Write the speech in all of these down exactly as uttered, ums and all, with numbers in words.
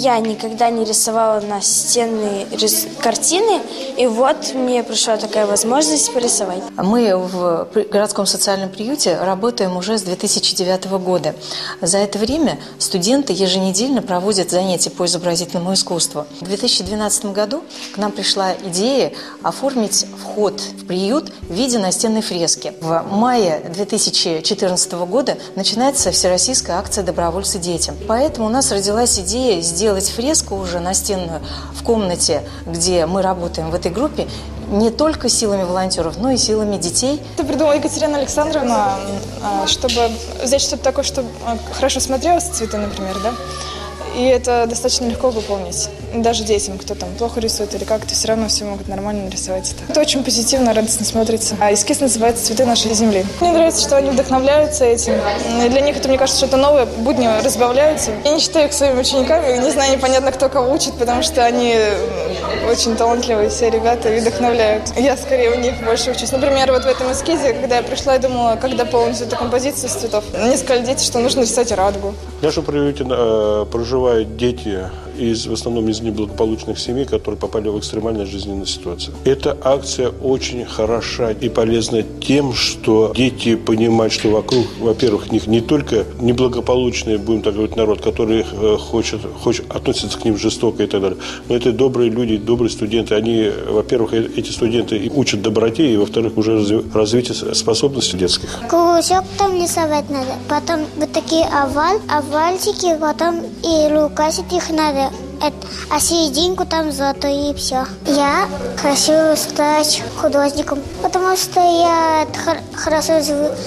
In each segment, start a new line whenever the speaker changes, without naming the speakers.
Я никогда не рисовала настенные картины, и вот мне пришла такая возможность порисовать.
Мы в городском социальном приюте работаем уже с две тысячи девятого года. За это время студенты еженедельно проводят занятия по изобразительному искусству. В две тысячи двенадцатом году к нам пришла идея оформить вход в приют в виде настенной фрески. В мае две тысячи четырнадцатого года начинается всероссийская акция «Добровольцы детям». Поэтому у нас родилась идея сделать фреску уже настенную в комнате, где мы работаем в этой группе, не только силами волонтеров, но и силами детей.
Это придумала Екатерина Александровна, чтобы взять что-то такое, чтобы хорошо смотрелось, цветы, например, да? И это достаточно легко выполнить. Даже детям, кто там плохо рисует или как-то, все равно все могут нормально нарисовать это. Это очень позитивно, радостно смотрится. А эскиз называется «Цветы нашей земли». Мне нравится, что они вдохновляются этим. И для них это, мне кажется, что-то новое, будни разбавляются. Я не считаю их своими учениками, не знаю, непонятно, кто кого учит, потому что они очень талантливые все ребята и вдохновляют. Я скорее у них больше учусь. Например, вот в этом эскизе, когда я пришла, я думала, как дополнить эту композицию из цветов. Мне сказали дети, что нужно рисовать радугу.
В нашем приюте э, проживают дети из, в основном из неблагополучных семей, которые попали в экстремальную жизненную ситуацию. Эта акция очень хороша и полезна тем, что дети понимают, что вокруг, во-первых, них не только неблагополучный, будем так говорить, народ, который э, хочет, хочет, относится к ним жестоко и так далее, но это добрые люди, добрые студенты. Они, во-первых, эти студенты учат доброте, и, во-вторых, уже развитие способностей детских.
Кружок там рисовать надо, потом вот такие овал, овальчики, потом и рукасик их надо. А серединку там золотой, и все. Я хочу стать художником, потому что я хорошо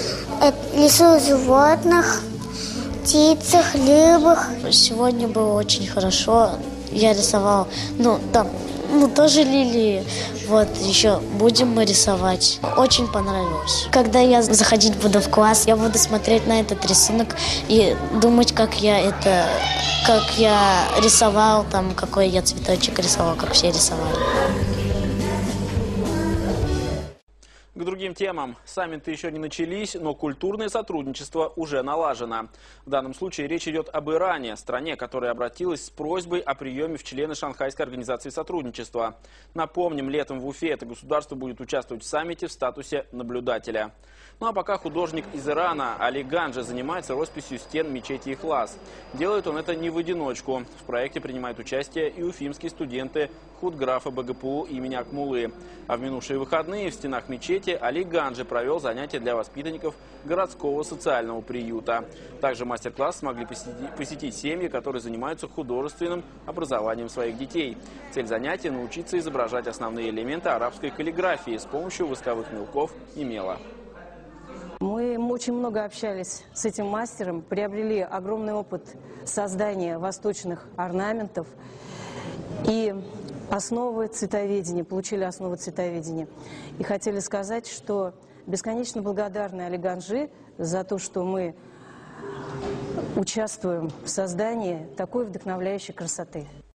рисую животных, птицах, рыбах.
Сегодня было очень хорошо. Я рисовал, ну, там, ну, тоже лилии. Вот, еще будем мы рисовать. Очень понравилось. Когда я заходить буду в класс, я буду смотреть на этот рисунок и думать, как я это, как я рисовал, там, какой я цветочек рисовал, как все рисовали.
К другим темам. Саммиты еще не начались, но культурное сотрудничество уже налажено. В данном случае речь идет об Иране, стране, которая обратилась с просьбой о приеме в члены Шанхайской организации сотрудничества. Напомним, летом в Уфе это государство будет участвовать в саммите в статусе наблюдателя. Ну а пока художник из Ирана Али Ганджи занимается росписью стен мечети Ихлас. Делает он это не в одиночку. В проекте принимают участие и уфимские студенты худграфа БГПУ имени Акмулы. А в минувшие выходные в стенах мечети Али Ганджи провел занятия для воспитанников городского социального приюта. Также мастер-класс смогли посетить, посетить семьи, которые занимаются художественным образованием своих детей. Цель занятия – научиться изображать основные элементы арабской каллиграфии с помощью восковых мелков и мела.
Мы очень много общались с этим мастером, приобрели огромный опыт создания восточных орнаментов и основы цветоведения, получили основы цветоведения. И хотели сказать, что бесконечно благодарны Али Ганджи за то, что мы участвуем в создании такой вдохновляющей красоты.